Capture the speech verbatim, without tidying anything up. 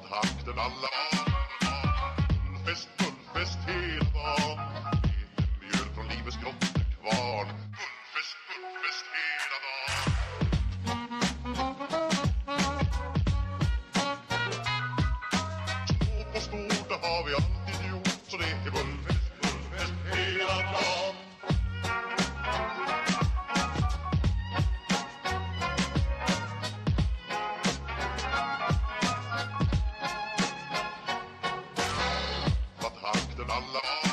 takten alla Fullfest, fullfest hela dagen Mjöl från livets grottekvarn Fullfest, fullfest hela dagen Smått och stort, det har vi alltid gjort Så det är fullfest, fullfest hela dagen Vad takten alla